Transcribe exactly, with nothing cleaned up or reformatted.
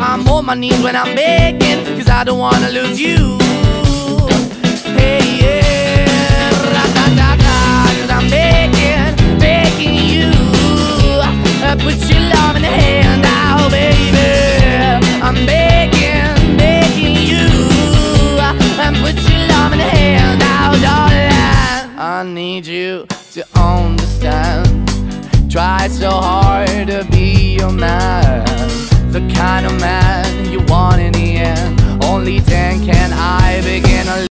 I'm on my knees when I'm begging, cause I don't wanna lose you. Hey, yeah, ra-da-da-da, cause I'm begging, begging you. uh, Put your love in the hand now, baby. I'm begging, begging you. uh, Put your love in the hand now, darling. I need you to understand. Try so hard to be your man, the kind of man you want in the end. Only then can I begin to